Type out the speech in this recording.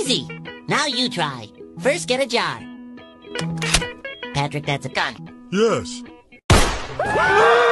Easy. Now you try. First, get a jar. Patrick, that's a gun. Yes.